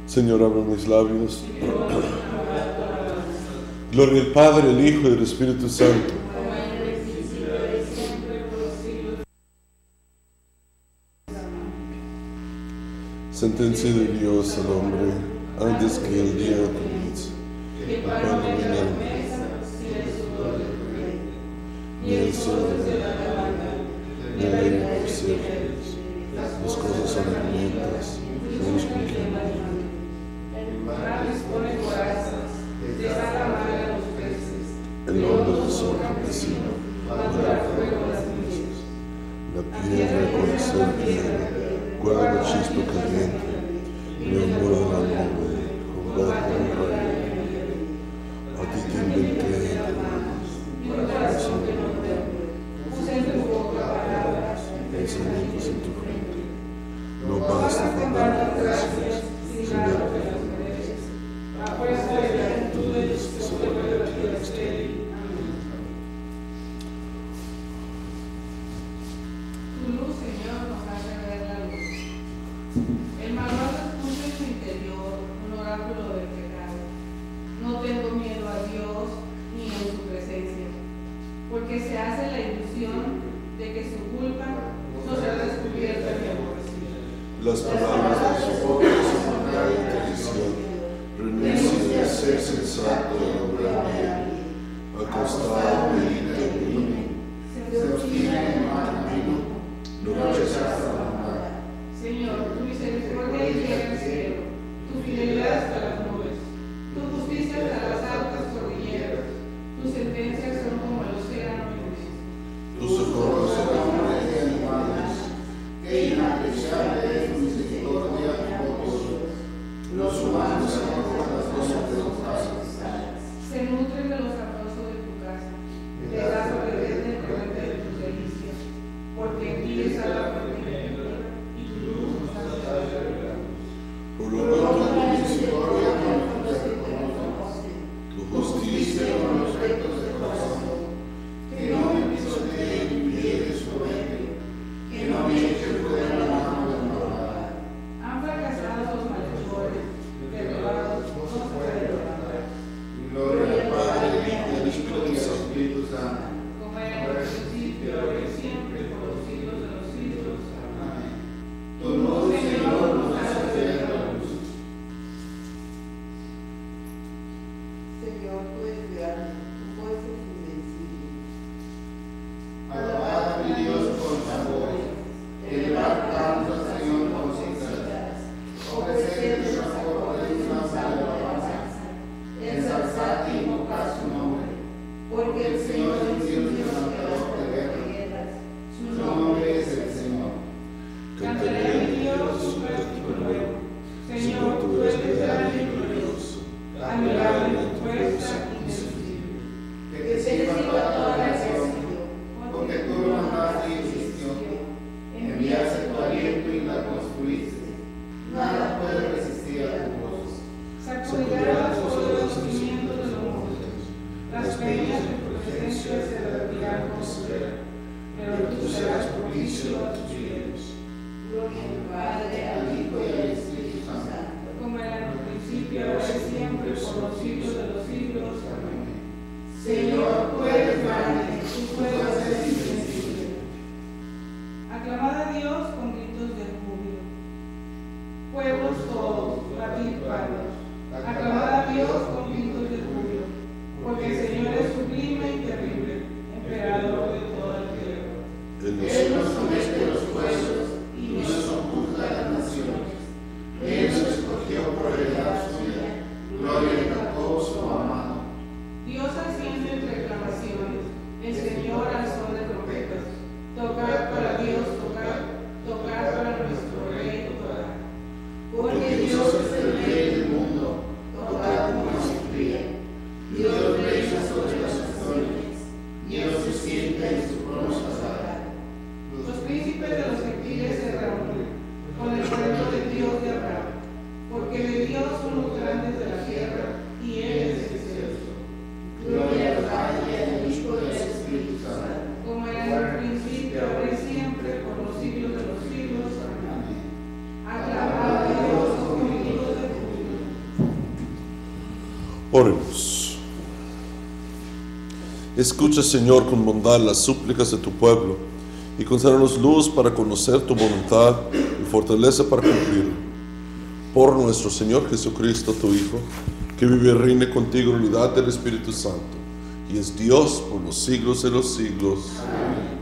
Señor, abra mis labios. Gloria al Padre, al Hijo y al Espíritu Santo. Sentencia de Dios al hombre antes que el día comience. Cuando viene la mesa, ni el sol ni la arena por ser feliz. Las cosas son hermosas, menos con quien vive. El hombre deshonra al vecino, para fuego las mesas. La piedra con el sol piedra, guarda la chispa caliente, y el muro de la nube, jugada con el rayo. A ti te inventé, para que son de puse en tu boca palabras, pensamientos en tu frente. No basta con dar gracias, Señor, de las mujeres. A fuerza de virtudes se vuelve la tierra estéril. Tu luz, Señor, nos hace ver la luz. El malvado escucha en su interior un oráculo del pecado. No tengo miedo a Dios ni en su presencia, porque se hace la ilusión de que su culpa no será descubierta ni aborrecida. Las palabras de su boca son verdad y tradición. Renuncia a ser sensato y obrar bien. Acostado medita en vino. Se obstina en el mal camino. No rechaza la maldad. Señor, tu misericordia llega al cielo, tu fidelidad hasta las nubes, tu justicia hasta las altas cordilleras, tus sentencias son como el océano inmenso. Tus socorros son hombres y animales. Qué inapreciable es tu misericordia, oh Dios. Los humanos se acordan de tus casas. Se nutren de los sabrosos de tu casa, te das a beber del torrente de tus delicias, porque en ti está la fuente de vida, y tu luz nos hace ver la luz. Por lo tanto, tu misericordia con los que te conocen, tu justicia con los rectos de corazón, que no me pisotee mi pie de soberbio, que no me eche fuera la mano del malvado. Han fracasado los malhechores, derribados no se puede levantar. Gloria al Padre, al Hijo y al Espíritu Santo. Como era en el principio, ahora y siempre, por los siglos de los siglos. Amén. Tu luz, Señor, nos hace ver la luz. Señor, tú eres grande, tu fuerza es invencible. Alabad a mi Dios con tambores, elevad cantos al Señor con cítaras, ofreced nuestras cortes una santa alabanza, ensalzad y invocad su nombre, porque el Señor es un Dios creador de guerras, su nombre es el Señor. Cantaré a mi Dios su cántico nuevo. Señor, tú eres grande y glorioso, admirable en tu fuerza invencible. Que te sirva toda la ejército, porque tú lo mandaste y existió, enviaste tu aliento y la construiste. Nada puede resistir a tu voz. Sacudirás todos los cimientos de los montes, las peñas de tu presencia se derretirán con su poder, pero tú serás propicio a tus fieles. Gloria al Padre, al Hijo y al Espíritu Santo. Como era en el principio, ahora y siempre, por los siglos de los siglos. Amén. Señor, tú eres grande, tu fuerza es invencible. Aclamad a Dios con gritos de júbilo. Pueblos todos, batid palmas. Aclamad a Dios con gritos de júbilo, porque el Señor es sublime y terrible, emperador de toda la tierra. Él nos somete los pueblos y nos oculta las naciones. Él nos escogió por heredad suya, gloria de Jacob su amado. Dios asciende en reclamaciones, el Señor al son de trompetas. Tocad para Dios, tocad, tocad para nuestro Rey, tocad. Porque Dios es el Rey del mundo, tocad Oremos. Escucha, Señor, con bondad las súplicas de tu pueblo y concédenos luz para conocer tu voluntad y fortaleza para cumplirla. Por nuestro Señor Jesucristo, tu Hijo, que vive y reine contigo en unidad del Espíritu Santo, y es Dios por los siglos de los siglos. Amén.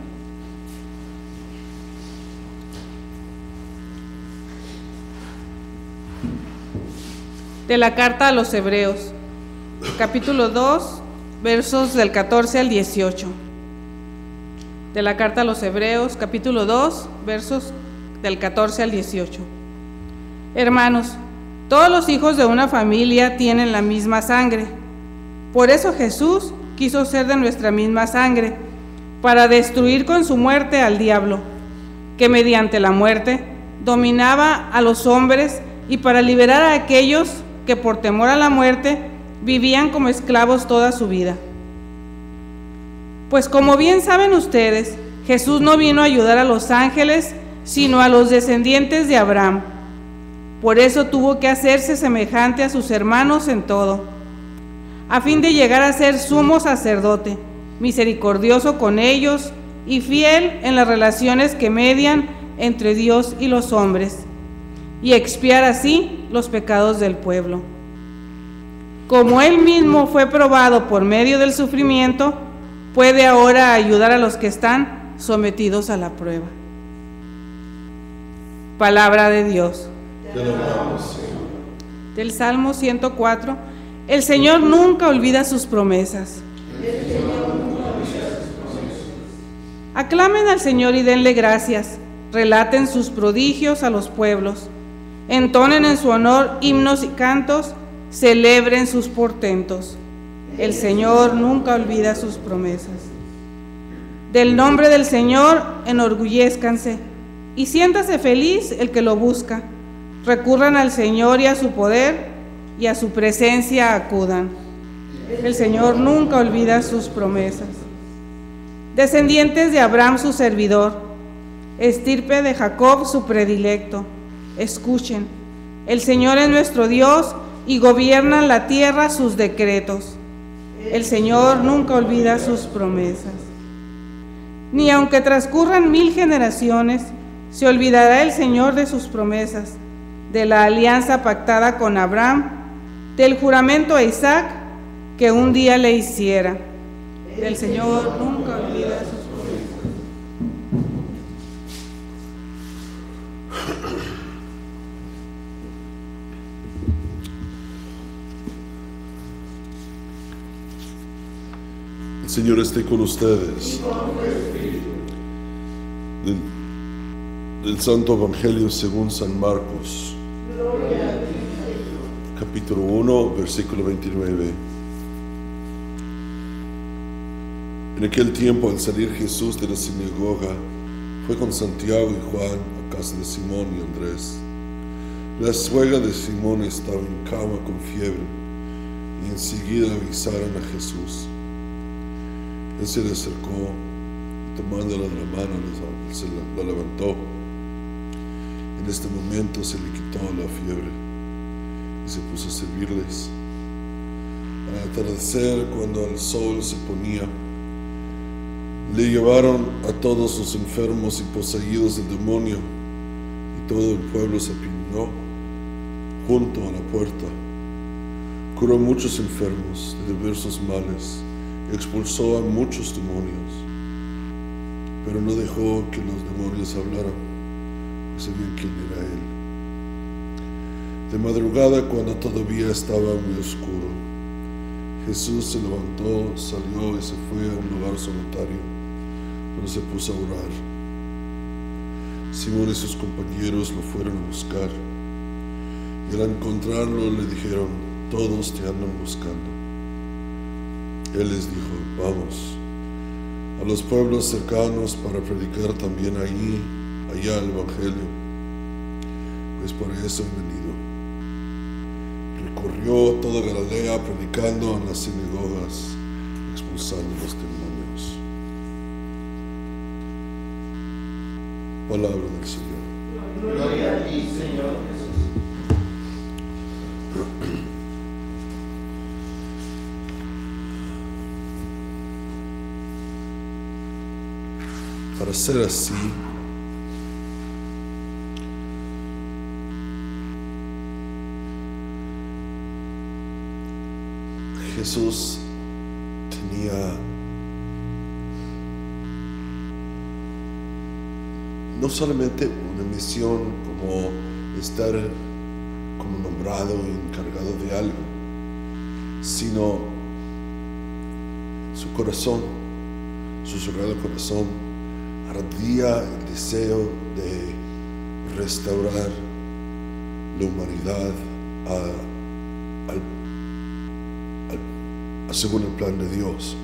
De la carta a los Hebreos, capítulo 2, versos del 14 al 18. De la carta a los Hebreos, capítulo 2, versos del 14 al 18. Hermanos, todos los hijos de una familia tienen la misma sangre. Por eso Jesús quiso ser de nuestra misma sangre, para destruir con su muerte al diablo, que mediante la muerte dominaba a los hombres, y para liberar a aquellos que por temor a la muerte vivían como esclavos toda su vida. Pues como bien saben ustedes, Jesús no vino a ayudar a los ángeles, sino a los descendientes de Abraham. Por eso tuvo que hacerse semejante a sus hermanos en todo, a fin de llegar a ser sumo sacerdote, misericordioso con ellos y fiel en las relaciones que median entre Dios y los hombres, y expiar así los pecados del pueblo. Como Él mismo fue probado por medio del sufrimiento, puede ahora ayudar a los que están sometidos a la prueba. Palabra de Dios. Te alabamos, Señor. Del Salmo 104. El Señor nunca olvida sus promesas. Aclamen al Señor y denle gracias. Relaten sus prodigios a los pueblos. Entonen en su honor himnos y cantos. Celebren sus portentos. El Señor nunca olvida sus promesas. Del nombre del Señor enorgullézcanse y siéntase feliz el que lo busca. Recurran al Señor y a su poder, y a su presencia acudan. El Señor nunca olvida sus promesas. Descendientes de Abraham su servidor, estirpe de Jacob su predilecto, escuchen, el Señor es nuestro Dios y gobiernan la tierra sus decretos. El Señor nunca olvida sus promesas. Ni aunque transcurran 1000 generaciones, se olvidará el Señor de sus promesas, de la alianza pactada con Abraham, del juramento a Isaac que un día le hiciera. El Señor nunca olvida sus promesas. El Señor esté con ustedes. Del Santo Evangelio según San Marcos, capítulo 1, versículo 29. En aquel tiempo, al salir Jesús de la sinagoga, fue con Santiago y Juan a casa de Simón y Andrés. La suegra de Simón estaba en cama con fiebre, y enseguida avisaron a Jesús. Él se le acercó, tomándola de la mano, se la levantó. En este momento se le quitó la fiebre y se puso a servirles. Al atardecer, cuando el sol se ponía, le llevaron a todos los enfermos y poseídos del demonio, y todo el pueblo se apinó junto a la puerta. Curó muchos enfermos de diversos males y expulsó a muchos demonios, pero no dejó que los demonios hablaran, pues sabían quién era él. De madrugada, cuando todavía estaba muy oscuro, Jesús se levantó, salió y se fue a un lugar solitario, donde se puso a orar. Simón y sus compañeros lo fueron a buscar, y al encontrarlo le dijeron: todos te andan buscando. Él les dijo: vamos a los pueblos cercanos para predicar también allá el Evangelio, pues por eso he venido. Recorrió toda Galilea predicando en las sinagogas, expulsando los demonios. Palabra del Señor. Gloria a ti, Señor Jesús. para ser así. Jesús tenía no solamente una misión como estar como nombrado y encargado de algo, sino su corazón, su sagrado corazón, ardía el deseo de restaurar la humanidad según el plan de Dios.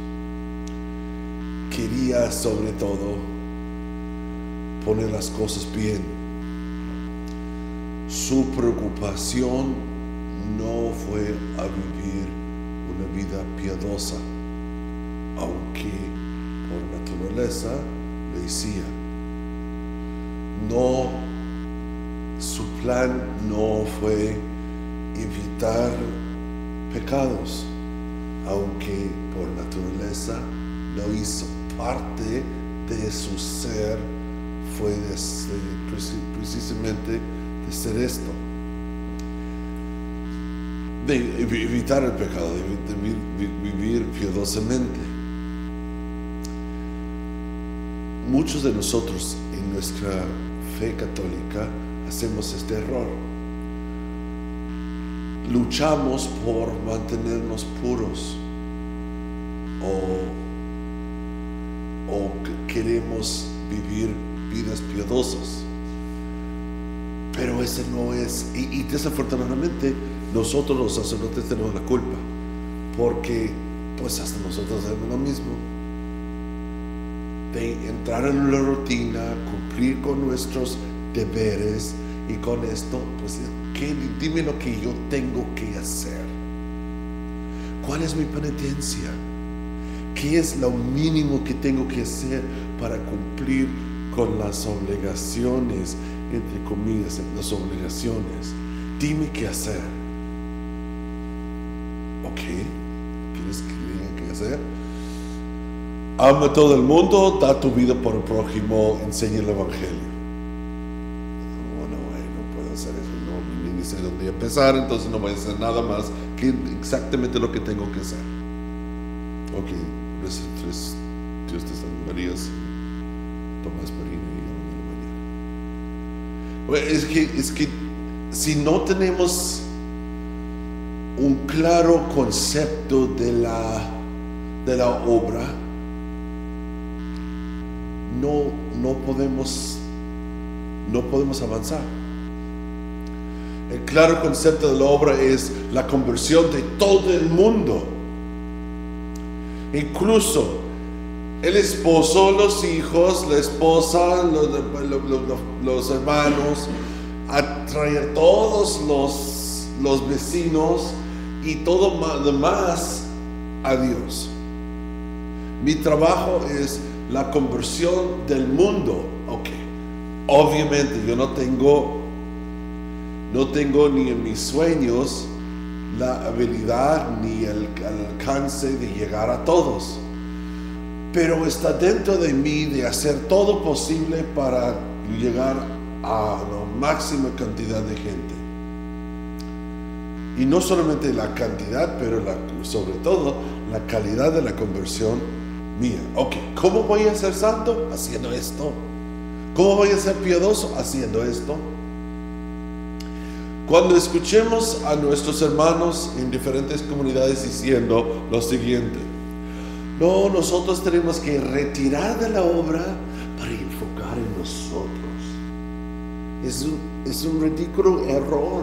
Quería sobre todo poner las cosas bien. Su preocupación no fue a vivir una vida piadosa, aunque por naturaleza lo hacía. No, su plan no fue evitar pecados, aunque por naturaleza lo hizo. Parte de su ser fue precisamente de ser esto, de evitar el pecado, de vivir piadosamente. Muchos de nosotros en nuestra fe católica hacemos este error. Luchamos por mantenernos puros o queremos vivir vidas piadosas, pero ese no es, y desafortunadamente nosotros los sacerdotes tenemos la culpa, porque pues hasta nosotros hacemos lo mismo, de entrar en la rutina, cumplir con nuestros deberes, y con esto pues dime lo que yo tengo que hacer. ¿Cuál es mi penitencia? ¿Qué es lo mínimo que tengo que hacer para cumplir con las obligaciones, entre comillas, las obligaciones? Dime qué hacer. Ok, ¿quieres que diga qué hacer? Ama a todo el mundo, da tu vida por el prójimo, enseña el evangelio. Bueno, no puedo hacer eso, no sé dónde empezar, entonces no voy a hacer nada más que exactamente lo que tengo que hacer. Ok, tres Dios te salve María, Tomás Marina y María. Es que si no tenemos un claro concepto de la obra, no podemos avanzar. El claro concepto de la obra es la conversión de todo el mundo, incluso el esposo, los hijos, la esposa, los hermanos, atraer todos los vecinos y todo lo demás a Dios. Mi trabajo es la conversión del mundo. Ok, obviamente yo no tengo ni en mis sueños la habilidad ni el alcance de llegar a todos, pero está dentro de mí de hacer todo posible para llegar a la máxima cantidad de gente. Y no solamente la cantidad, pero sobre todo la calidad de la conversión mía. Ok, ¿cómo voy a ser santo? Haciendo esto. ¿Cómo voy a ser piadoso? Haciendo esto. Cuando escuchemos a nuestros hermanos en diferentes comunidades diciendo lo siguiente: no, nosotros tenemos que retirar de la obra para enfocar en nosotros. Es un ridículo error.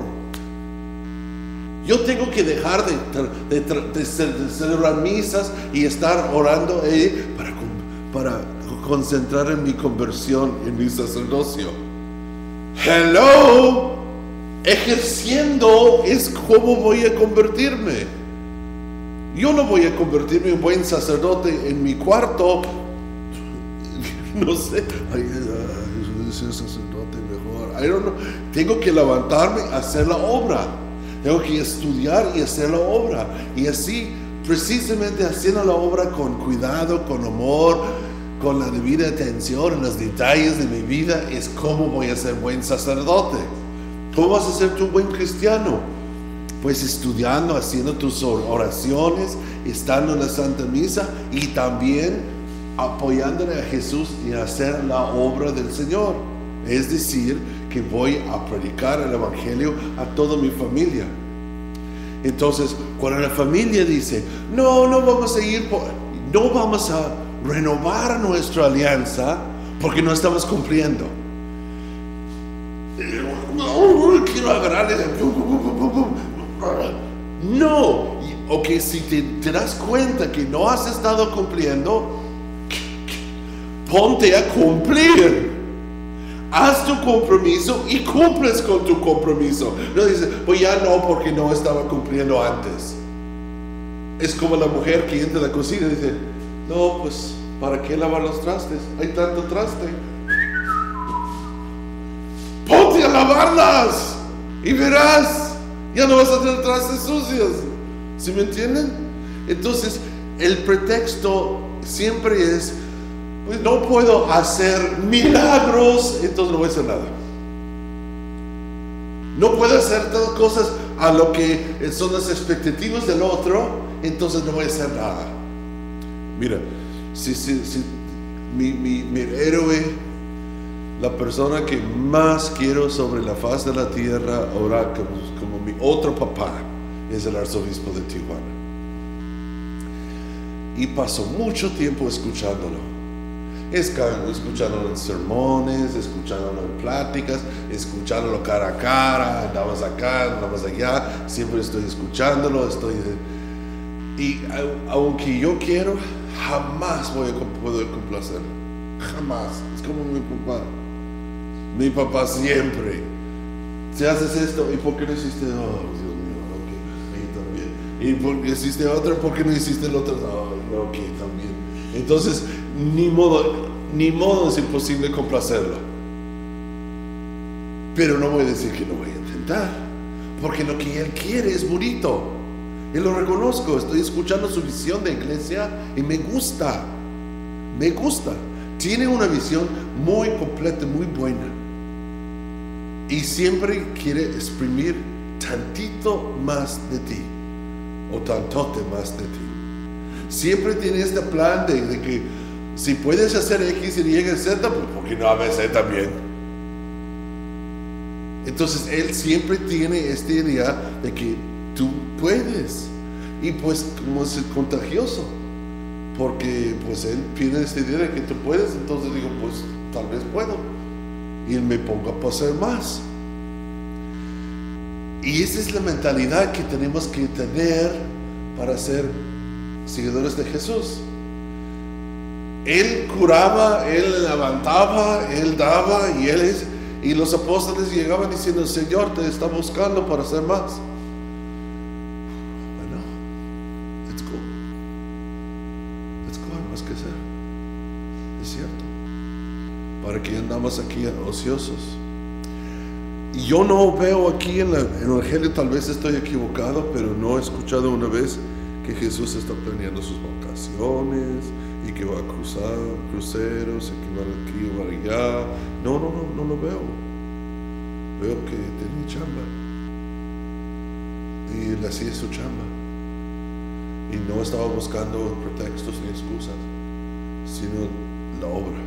Yo tengo que dejar de celebrar misas y estar orando para concentrar en mi conversión, en mi sacerdocio. Hello, ejerciendo es como voy a convertirme. Yo no voy a convertirme en buen sacerdote en mi cuarto. No sé, ser sacerdote mejor. I don't know. Tengo que levantarme a hacer la obra. Tengo que estudiar y hacer la obra. Y así, precisamente haciendo la obra con cuidado, con amor, con la debida atención en los detalles de mi vida es cómo voy a ser buen sacerdote. ¿Cómo vas a ser tu buen cristiano? Pues estudiando, haciendo tus oraciones, estando en la Santa Misa y también apoyándole a Jesús y a hacer la obra del Señor. Es decir, que voy a predicar el Evangelio a toda mi familia. Entonces, cuando la familia dice, no vamos a renovar nuestra alianza porque no estamos cumpliendo. Quiero agarrarle. No. Ok, si te das cuenta que no has estado cumpliendo, ponte a cumplir. Haz tu compromiso y cumples con tu compromiso. No dices, pues ya no, porque no estaba cumpliendo antes. Es como la mujer que entra a la cocina y dice, no, pues, ¿para qué lavar los trastes? Hay tanto traste. Ponte a lavarlas y verás, ya no vas a tener trastes sucios. ¿Sí me entienden? Entonces, el pretexto siempre es, pues no puedo hacer milagros, entonces no voy a hacer nada. No puedo hacer todas cosas a lo que son las expectativas del otro, entonces no voy a hacer nada. Mira, si mi héroe, la persona que más quiero sobre la faz de la tierra, ahora como mi otro papá, es el arzobispo de Tijuana. Y pasó mucho tiempo escuchándolo. Escuchándolo en sermones, escuchándolo en pláticas, escuchándolo cara a cara, andamos acá, andamos allá, siempre estoy escuchándolo, y aunque yo quiero, jamás puedo complacerlo, jamás. Es como mi papá siempre, si haces esto, ¿y por qué no hiciste? Oh, Dios mío, ok, ahí también. ¿Y por qué hiciste otra? ¿Por qué no hiciste el otro? Oh, ok, también. Entonces, ni modo es imposible complacerlo. Pero no voy a decir que no voy a intentar, porque lo que él quiere es bonito. Y lo reconozco, estoy escuchando su visión de iglesia y me gusta. Tiene una visión muy completa, muy buena. Y siempre quiere exprimir tantito más de ti, o tantote más de ti. Siempre tiene este plan de que si puedes hacer X, Y, Z, pues ¿por qué no a veces también? Entonces él siempre tiene esta idea de que tú puedes. Y pues como es contagioso, porque pues él tiene esta idea de que tú puedes, entonces digo, pues tal vez puedo. Y él me ponga a hacer más. Y esa es la mentalidad que tenemos que tener para ser seguidores de Jesús. Él curaba, él levantaba, él daba, y los apóstoles llegaban diciendo, Señor, te está buscando para hacer más. Bueno, let's go, hay más que hacer. Es cierto. ¿Para qué andamos aquí ociosos? Y yo no veo aquí en el Evangelio, tal vez estoy equivocado, pero no he escuchado una vez que Jesús está planeando sus vacaciones y que va a cruzar cruceros y que va aquí y va allá. No lo veo. Veo que tiene chamba y él hacía su chamba y no estaba buscando pretextos ni excusas, sino la obra.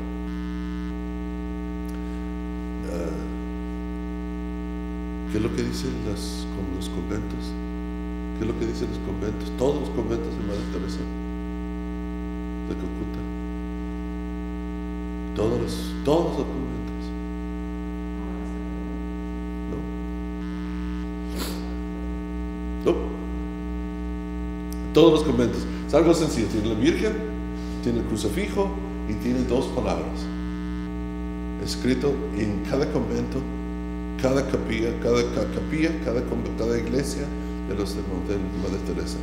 ¿Qué es lo que dicen los conventos? ¿Qué es lo que dicen los conventos? Todos los conventos de Madre Teresa de Calcuta. Todos los conventos. No. Todos los conventos. Es algo sencillo. Tiene la Virgen, tiene el crucifijo y tiene dos palabras. Escrito en cada convento, cada capilla, cada iglesia de los de Madre Teresa,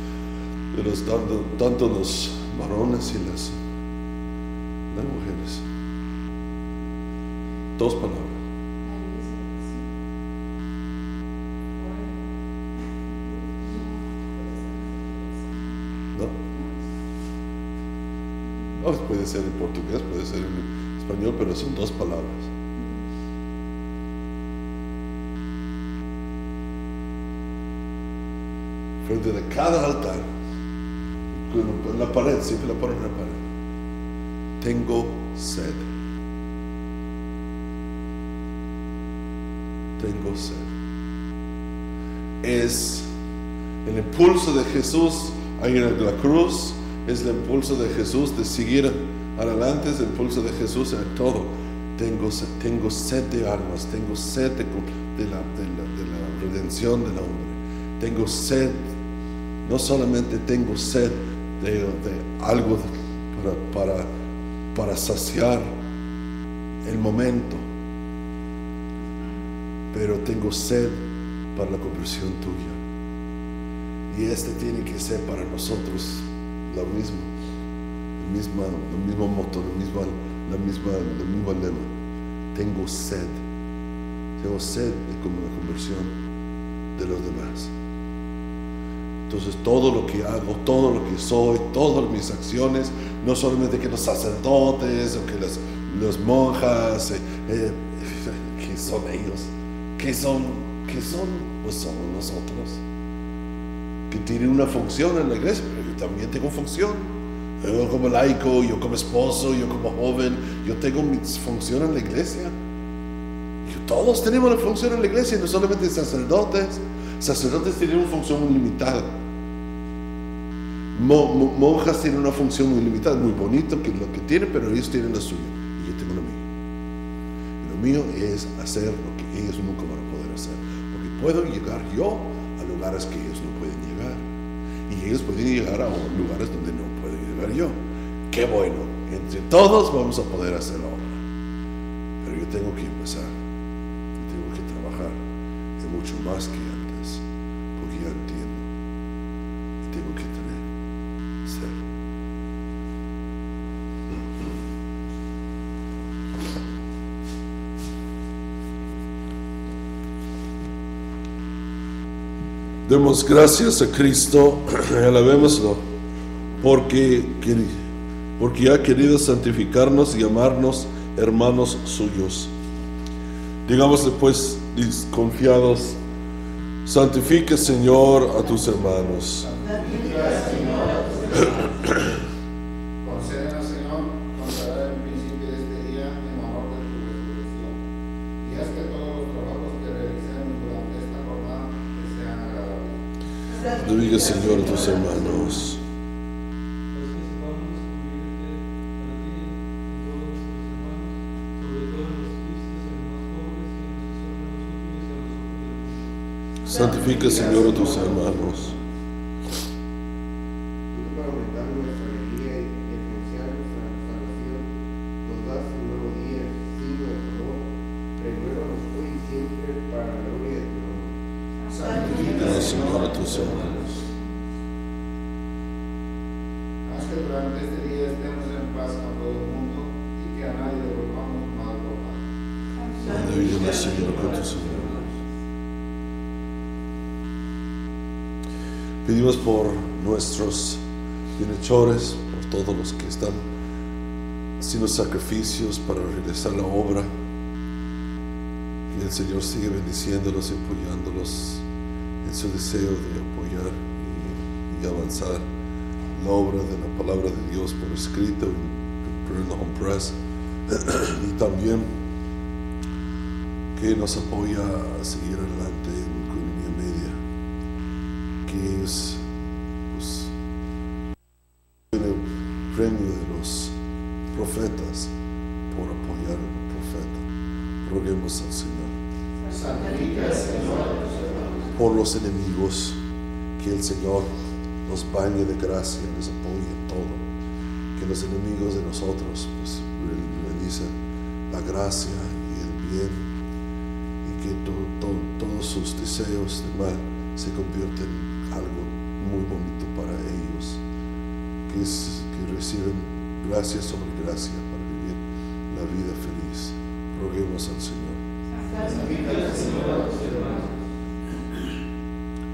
tanto los varones y las mujeres. Dos palabras. No. palabras, puede ser en portugués, puede ser en español, pero son 2 palabras. Frente de cada altar, en la pared, siempre la ponen en la pared. Tengo sed. Tengo sed. Es el impulso de Jesús ahí en la cruz, es el impulso de Jesús de seguir adelante, es el impulso de Jesús en todo. Tengo sed de almas, tengo sed de la redención del hombre. Tengo sed, no solamente tengo sed de algo para saciar el momento, pero tengo sed para la conversión tuya. Y tiene que ser para nosotros lo mismo, el mismo motor, el mismo lema. Tengo sed de la conversión de los demás. Entonces todo lo que hago, todo lo que soy, todas mis acciones, no solamente que los sacerdotes o que las monjas, ¿qué son ellos? ¿Qué son? Pues somos nosotros, que tienen una función en la iglesia, pero yo también tengo función. Yo como laico, yo como esposo, yo como joven, yo tengo mi función en la iglesia. Todos tenemos la función en la iglesia, no solamente sacerdotes. Sacerdotes tienen una función muy limitada. Monjas tienen una función muy limitada, muy bonito que lo que tienen, pero ellos tienen la suya y yo tengo la mía. Y lo mío es hacer lo que ellos nunca van a poder hacer, porque puedo llegar yo a lugares que ellos no pueden llegar, y ellos pueden llegar a lugares donde no puedo llegar yo. Qué bueno, entre todos vamos a poder hacer la obra, pero yo tengo que empezar, tengo que trabajar en mucho más que antes, porque ya entiendo y tengo que tener sed. Demos gracias a Cristo, alabémoslo, porque ha querido santificarnos y llamarnos hermanos suyos. Digámosle pues, confiados: santifica, Señor, a tus hermanos. Concédenos, Señor, consagrar el principio de este día en honor de tu resurrección, y haz que todos los trabajos que realicemos durante esta jornada te sean agradables. Santifica, Señor, a tus hermanos. Santifica, Señor, a tus hermanos. Para aumentar nuestra alegría y potenciar nuestra salvación, nos das un nuevo día, signo de favor. Renuévanos hoy y siempre para la gloria de tu nombre. Santifica, Señor, a tus hermanos. Haz que durante este día estemos en paz con todo el mundo y que a nadie le volvamos mal por mal. Santifica, Señor, con tus hermanos. Pedimos por nuestros bienhechores, por todos los que están haciendo sacrificios para realizar la obra. Que el Señor siga bendiciéndolos y apoyándolos en su deseo de apoyar y avanzar la obra de la palabra de Dios por escrito en la home press. Y también que nos apoya a seguir adelante en Comunidad Media, que es pues, el premio de los profetas por apoyar al profeta. Roguemos al Señor. Santifica, Señor, a tus hermanos. Por los enemigos, que el Señor nos bañe de gracia, les apoye en todo. Que los enemigos de nosotros pues, realicen la gracia y el bien, y que todos sus deseos de mal se convierten en algo muy bonito para ellos, que reciben gracia sobre gracia para vivir la vida feliz. Roguemos al Señor.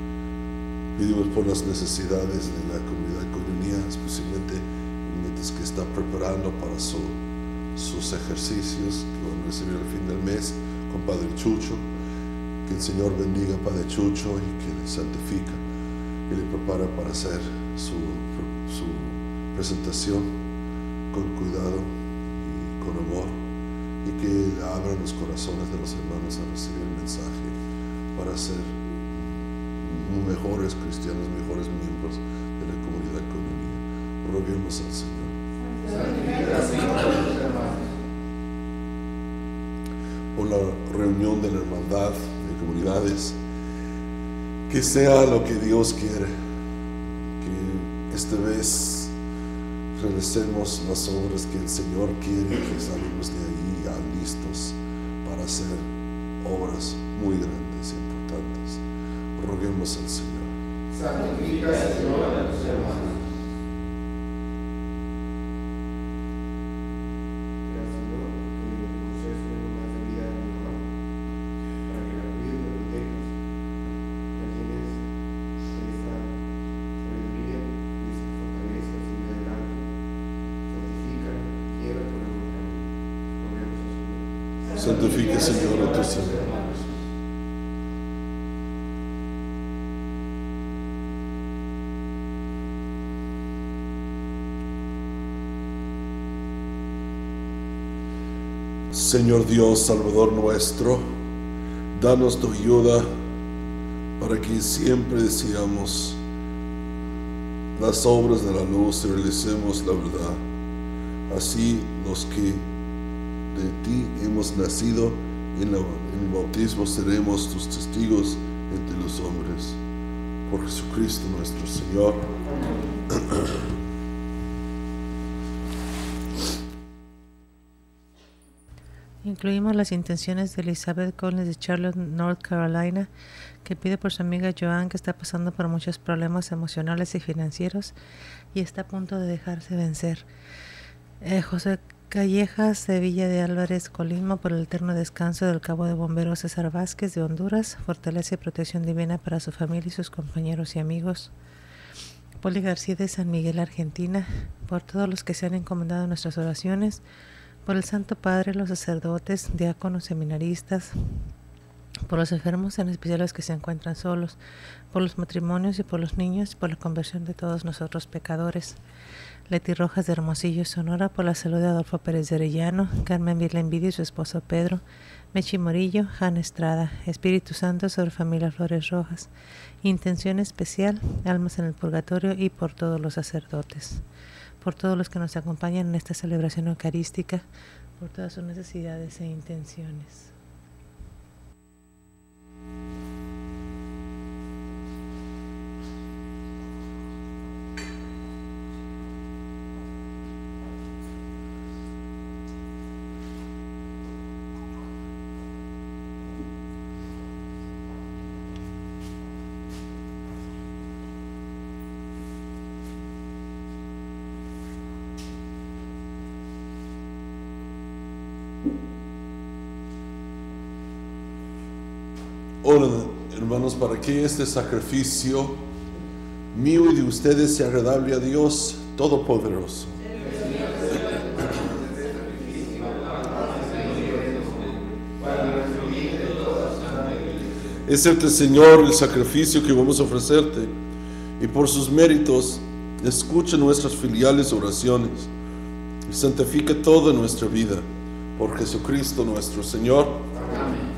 Pedimos por las necesidades de la comunidad comunidad, especialmente mientras que está preparando para sus ejercicios que van a recibir al fin del mes con Padre Chucho. Que el Señor bendiga a Padre Chucho y que le santifica y le prepara para hacer su presentación con cuidado y con amor, y que abran los corazones de los hermanos a recibir el mensaje para ser mejores cristianos, mejores miembros de la comunidad Koinonia. Roguemos al Señor. Por la reunión de la hermandad de comunidades, que sea lo que Dios quiere, que esta vez realicemos las obras que el Señor quiere, que salimos de ahí ya listos para hacer obras muy grandes e importantes. Roguemos al Señor. Santifica, Señor, a tus hermanos. Santifica, Señor, a tus hermanos. Señor Dios, Salvador nuestro, danos tu ayuda para que siempre deseamos las obras de la luz y realicemos la verdad. Así los que de ti hemos nacido en el bautismo seremos tus testigos entre los hombres. Por Jesucristo nuestro Señor. Incluimos las intenciones de Elizabeth Collins de Charlotte, North Carolina, que pide por su amiga Joan, que está pasando por muchos problemas emocionales y financieros y está a punto de dejarse vencer. José Callejas de Villa de Álvarez, Colima, por el eterno descanso del cabo de bomberos César Vázquez de Honduras, fortaleza y protección divina para su familia y sus compañeros y amigos. Poli García de San Miguel, Argentina, por todos los que se han encomendado en nuestras oraciones, por el Santo Padre, los sacerdotes, diáconos, seminaristas, por los enfermos, en especial los que se encuentran solos, por los matrimonios y por los niños, y por la conversión de todos nosotros pecadores. Leti Rojas de Hermosillo, Sonora, por la salud de Adolfo Pérez de Arellano, Carmen Vilenvidia y su esposo Pedro, Mechi Morillo, Jana Estrada, Espíritu Santo sobre familia Flores Rojas, intención especial, almas en el purgatorio y por todos los sacerdotes, por todos los que nos acompañan en esta celebración eucarística, por todas sus necesidades e intenciones. Hola, hermanos, para que este sacrificio mío y de ustedes sea agradable a Dios Todopoderoso. Acepte, Señor, el sacrificio que vamos a ofrecerte y por sus méritos escucha nuestras filiales oraciones y santifica toda nuestra vida por Jesucristo nuestro Señor. Amén.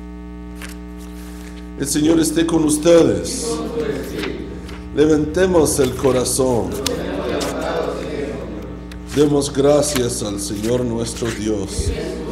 El Señor esté con ustedes. Levantemos el corazón. Demos gracias al Señor nuestro Dios.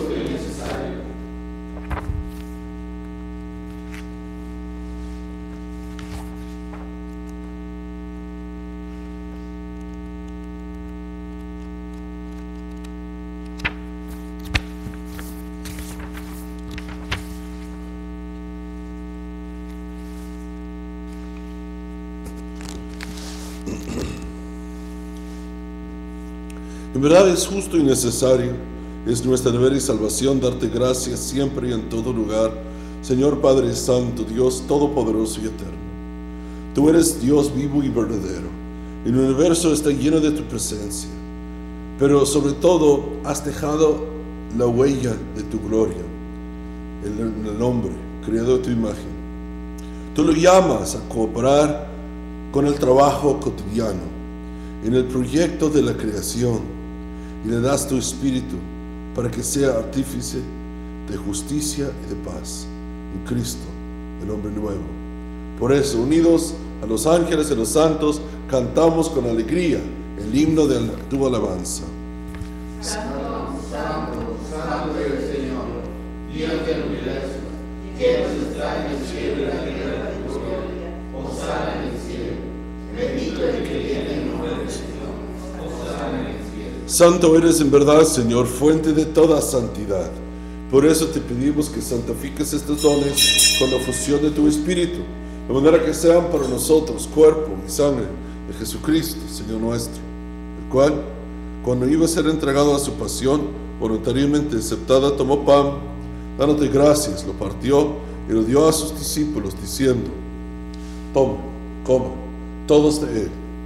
En verdad es justo y necesario, es nuestra deber y salvación darte gracias siempre y en todo lugar, Señor Padre Santo, Dios Todopoderoso y Eterno. Tú eres Dios vivo y verdadero, el universo está lleno de tu presencia. pero sobre todo has dejado la huella de tu gloria en el hombre, creado de tu imagen. Tú lo llamas a cooperar con el trabajo cotidiano, en el proyecto de la creación, y le das tu espíritu para que sea artífice de justicia y de paz en Cristo, el hombre nuevo. Por eso, unidos a los ángeles y los santos, cantamos con alegría el himno de tu alabanza. Santo, santo, santo es el Señor, Dios del universo, que está en el cielo y la tierra de tu gloria. Hosana en el cielo. Bendito el que viene en nombre del Señor. Hosana en el cielo. Santo eres en verdad, Señor, fuente de toda santidad. Por eso te pedimos que santifiques estos dones con la fusión de tu Espíritu, de manera que sean para nosotros cuerpo y sangre de Jesucristo, Señor nuestro, el cual, cuando iba a ser entregado a su pasión, voluntariamente aceptada, tomó pan, dándote gracias, lo partió y lo dio a sus discípulos, diciendo: toma, coman, todos de él,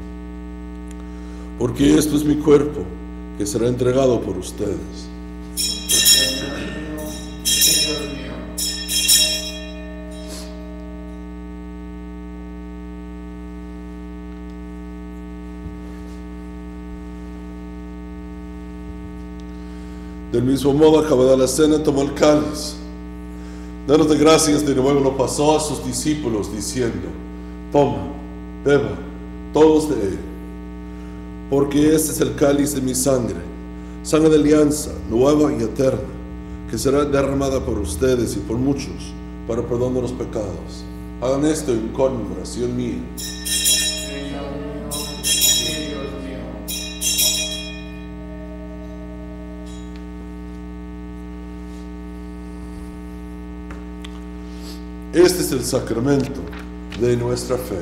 porque esto es mi cuerpo, que será entregado por ustedes. Del mismo modo, acabada la cena, tomó el cáliz, dándote gracias, de nuevo lo pasó a sus discípulos, diciendo: toma, beba, todos de él, porque este es el cáliz de mi sangre, sangre de alianza, nueva y eterna, que será derramada por ustedes y por muchos, para perdón de los pecados. Hagan esto en conmemoración mía. Este es el sacramento de nuestra fe.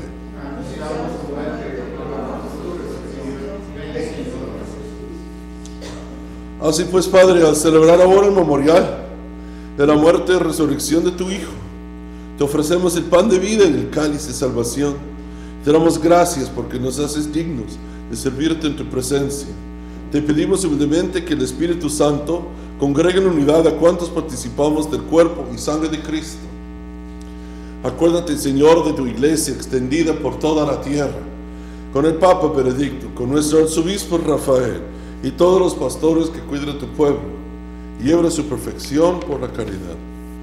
Así pues, Padre, al celebrar ahora el memorial de la muerte y resurrección de tu Hijo, te ofrecemos el pan de vida y el cáliz de salvación. Te damos gracias porque nos haces dignos de servirte en tu presencia. Te pedimos humildemente que el Espíritu Santo congregue en unidad a cuantos participamos del cuerpo y sangre de Cristo. Acuérdate, Señor, de tu iglesia extendida por toda la tierra, con el Papa Benedicto, con nuestro arzobispo Rafael y todos los pastores que cuidan de tu pueblo, y lleva a su perfección por la caridad.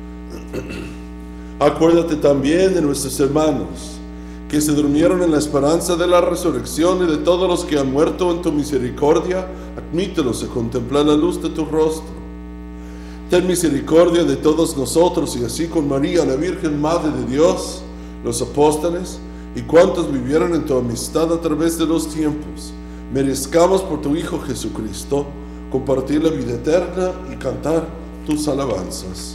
Acuérdate también de nuestros hermanos que se durmieron en la esperanza de la resurrección, y de todos los que han muerto en tu misericordia. Admítelos a contemplar la luz de tu rostro. Ten misericordia de todos nosotros, y así con María, la Virgen Madre de Dios, los apóstoles y cuantos vivieron en tu amistad a través de los tiempos, merezcamos por tu Hijo Jesucristo compartir la vida eterna y cantar tus alabanzas.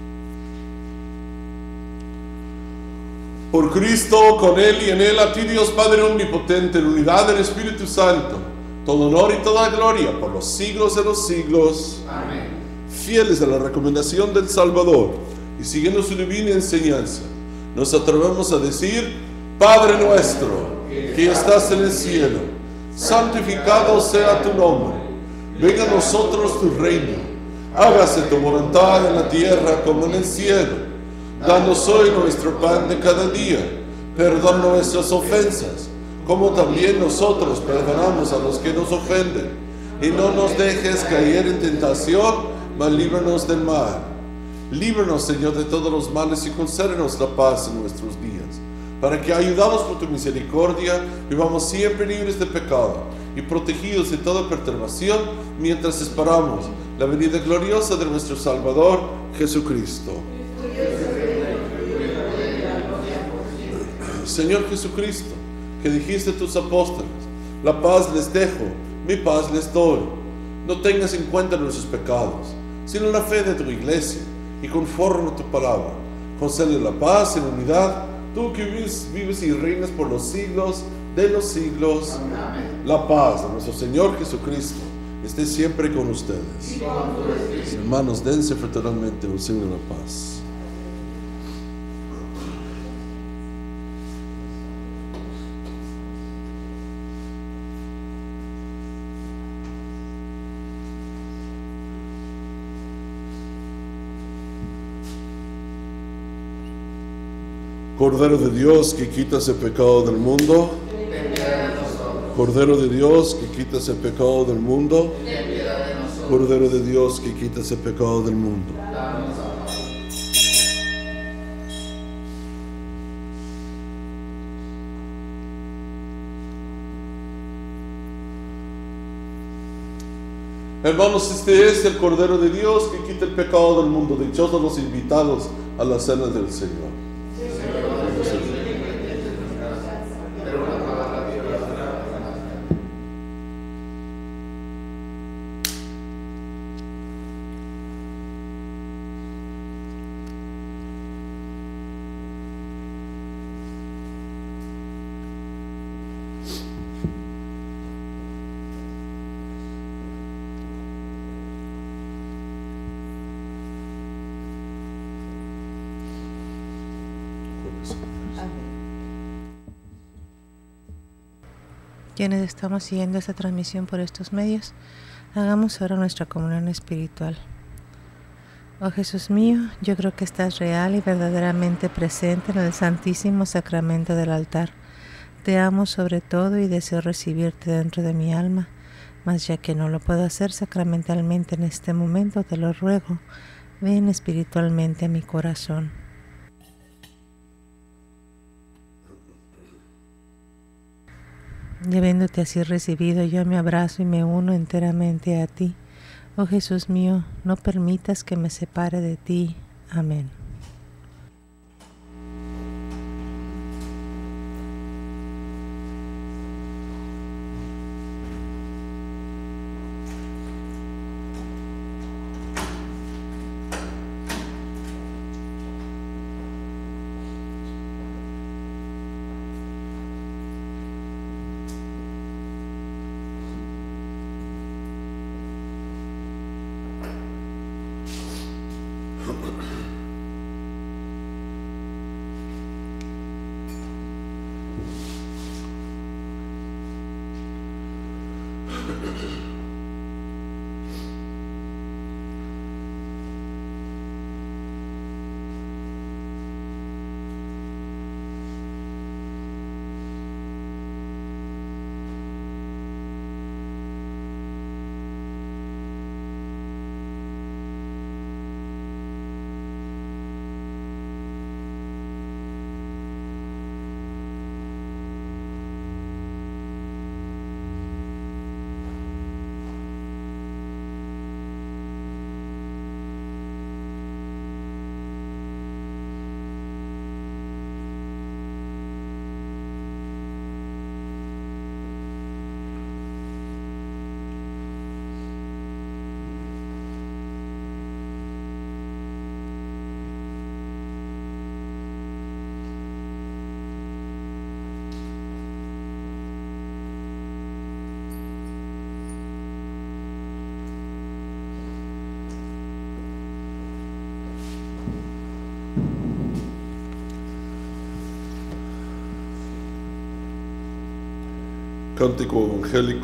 Por Cristo, con Él y en Él, a ti Dios Padre omnipotente, en unidad del Espíritu Santo, todo honor y toda gloria por los siglos de los siglos. Amén. Fieles a la recomendación del Salvador y siguiendo su divina enseñanza, nos atrevemos a decir: Padre nuestro, que estás en el cielo, santificado sea tu nombre. Venga a nosotros tu reino. Hágase tu voluntad en la tierra como en el cielo. Danos hoy nuestro pan de cada día. Perdona nuestras ofensas, como también nosotros perdonamos a los que nos ofenden. Y no nos dejes caer en tentación, mas líbranos del mal. Líbranos, Señor, de todos los males y concédenos la paz en nuestros días, para que, ayudados por tu misericordia, vivamos siempre libres de pecado y protegidos de toda perturbación, mientras esperamos la venida gloriosa de nuestro Salvador, Jesucristo. Señor Jesucristo, que dijiste a tus apóstoles: la paz les dejo, mi paz les doy. No tengas en cuenta nuestros pecados, sino la fe de tu iglesia, y conforme a tu palabra, concede la paz en unidad, tú que vives y reinas por los siglos de los siglos. Amén. La paz de nuestro Señor Jesucristo esté siempre con ustedes. Hermanos, dense fraternalmente un signo de la paz. Cordero de Dios que quitas el pecado del mundo. Cordero de Dios que quitas el pecado del mundo. Cordero de Dios que quitas el pecado del mundo. Hermanos, este es el Cordero de Dios que quita el pecado del mundo. Dichosos los invitados a la cena del Señor. Quienes estamos siguiendo esta transmisión por estos medios, hagamos ahora nuestra comunión espiritual. Oh Jesús mío, yo creo que estás real y verdaderamente presente en el Santísimo Sacramento del altar. Te amo sobre todo y deseo recibirte dentro de mi alma, mas ya que no lo puedo hacer sacramentalmente en este momento, te lo ruego, ven espiritualmente a mi corazón. Y habiéndote así recibido, yo me abrazo y me uno enteramente a ti. Oh Jesús mío, no permitas que me separe de ti. Amén. Cántico evangélico.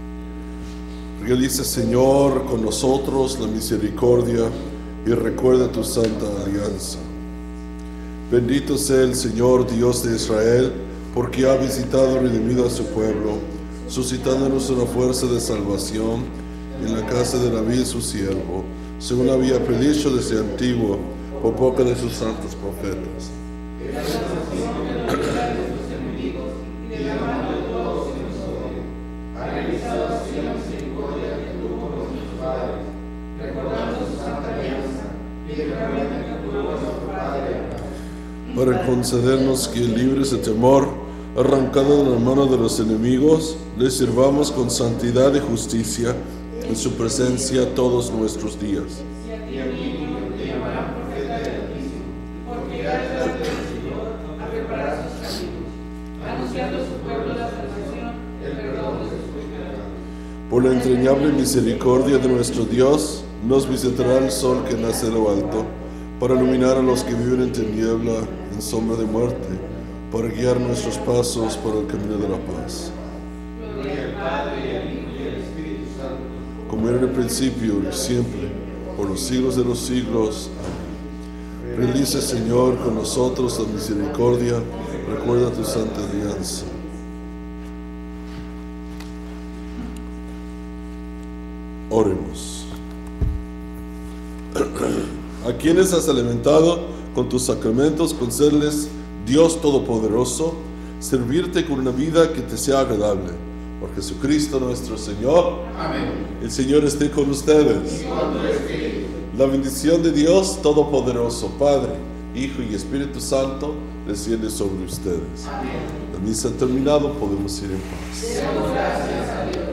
Realiza, Señor, con nosotros la misericordia y recuerda tu santa alianza. Bendito sea el Señor, Dios de Israel, porque ha visitado y redimido a su pueblo, suscitándonos una fuerza de salvación en la casa de David su siervo, según había predicho desde antiguo por boca de sus santos profetas. Para concedernos que, libres de temor, arrancado de la mano de los enemigos, les sirvamos con santidad y justicia en su presencia todos nuestros días. Por la entrañable misericordia de nuestro Dios, nos visitará el sol que nace de lo alto, para iluminar a los que viven en tiniebla, en sombra de muerte, para guiar nuestros pasos por el camino de la paz. Gloria al Padre, y al Hijo, y al Espíritu Santo. Como era en el principio, y siempre, por los siglos de los siglos. Amén. Realiza, Señor, con nosotros la misericordia. Recuerda tu santa alianza. Oremos. A quienes has alimentado con tus sacramentos, concédeles, Dios Todopoderoso, servirte con una vida que te sea agradable. Por Jesucristo nuestro Señor. Amén. El Señor esté con ustedes. Y con tu espíritu. La bendición de Dios Todopoderoso, Padre, Hijo y Espíritu Santo, desciende sobre ustedes. Amén. La misa ha terminado, podemos ir en paz. Demos gracias a Dios.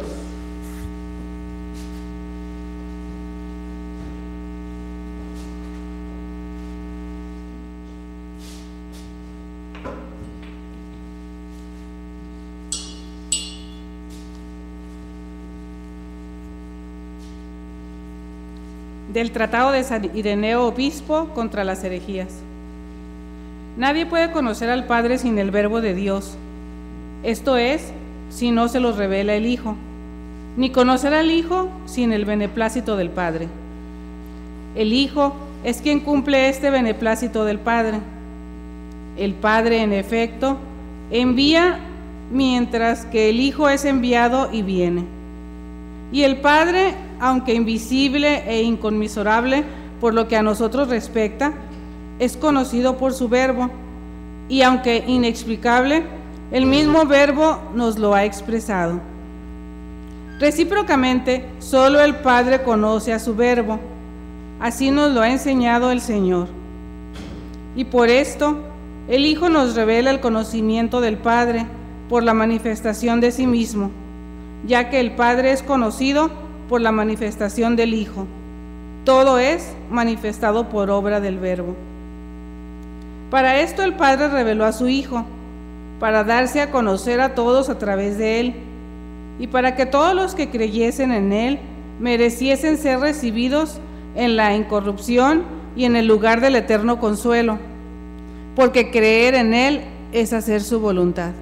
Del Tratado de San Ireneo Obispo contra las herejías. Nadie puede conocer al Padre sin el Verbo de Dios, esto es, si no se los revela el Hijo, ni conocer al Hijo sin el beneplácito del Padre. El Hijo es quien cumple este beneplácito del Padre. El Padre, en efecto, envía mientras que el Hijo es enviado y viene. Y el Padre, aunque invisible e inconmensurable por lo que a nosotros respecta, es conocido por su Verbo, y aunque inexplicable, el mismo Verbo nos lo ha expresado. Recíprocamente, solo el Padre conoce a su Verbo, así nos lo ha enseñado el Señor. Y por esto, el Hijo nos revela el conocimiento del Padre por la manifestación de sí mismo, ya que el Padre es conocido por la manifestación del Hijo. Todo es manifestado por obra del Verbo. Para esto el Padre reveló a su Hijo, para darse a conocer a todos a través de Él, y para que todos los que creyesen en Él mereciesen ser recibidos en la incorrupción y en el lugar del eterno consuelo, porque creer en Él es hacer su voluntad.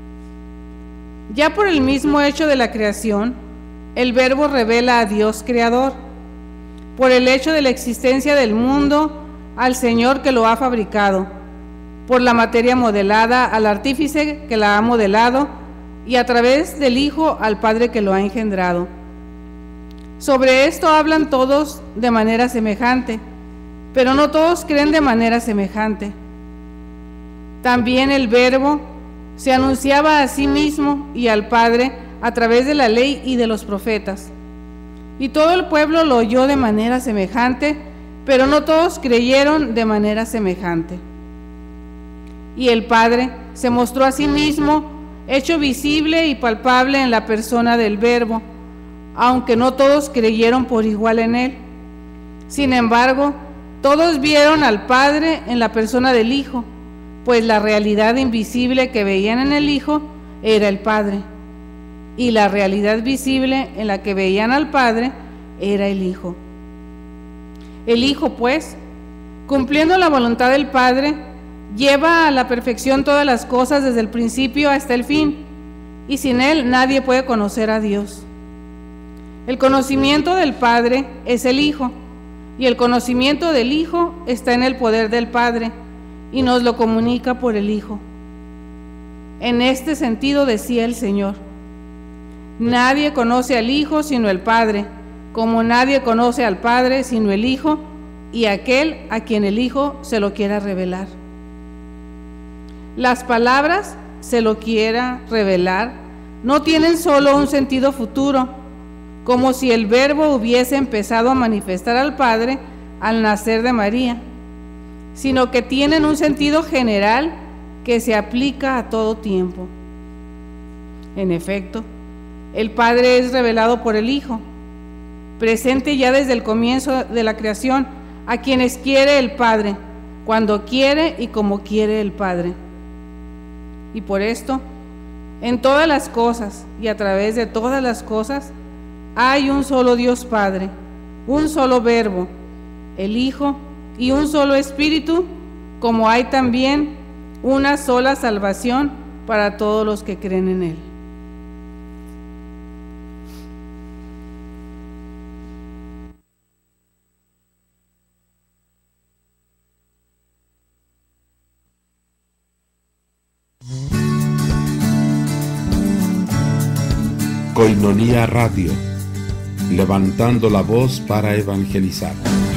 Ya por el mismo hecho de la creación, el Verbo revela a Dios Creador. Por el hecho de la existencia del mundo, al Señor que lo ha fabricado. Por la materia modelada, al artífice que la ha modelado, y a través del Hijo, al Padre que lo ha engendrado. Sobre esto hablan todos de manera semejante, pero no todos creen de manera semejante. También el Verbo se anunciaba a sí mismo y al Padre a través de la ley y de los profetas. Y todo el pueblo lo oyó de manera semejante, pero no todos creyeron de manera semejante. Y el Padre se mostró a sí mismo, hecho visible y palpable en la persona del Verbo, aunque no todos creyeron por igual en Él. Sin embargo, todos vieron al Padre en la persona del Hijo, pues la realidad invisible que veían en el Hijo era el Padre, y la realidad visible en la que veían al Padre era el Hijo. El Hijo, pues, cumpliendo la voluntad del Padre, lleva a la perfección todas las cosas desde el principio hasta el fin, y sin Él nadie puede conocer a Dios. El conocimiento del Padre es el Hijo, y el conocimiento del Hijo está en el poder del Padre, y nos lo comunica por el Hijo. En este sentido decía el Señor: nadie conoce al Hijo sino el Padre, como nadie conoce al Padre sino el Hijo, y aquel a quien el Hijo se lo quiera revelar. Las palabras "se lo quiera revelar" no tienen solo un sentido futuro, como si el Verbo hubiese empezado a manifestar al Padre al nacer de María, sino que tienen un sentido general que se aplica a todo tiempo. En efecto, el Padre es revelado por el Hijo, presente ya desde el comienzo de la creación, a quienes quiere el Padre, cuando quiere y como quiere el Padre. Y por esto, en todas las cosas y a través de todas las cosas, hay un solo Dios Padre, un solo Verbo, el Hijo, y un solo Espíritu, como hay también una sola salvación para todos los que creen en Él. Koinonia Radio, levantando la voz para evangelizar.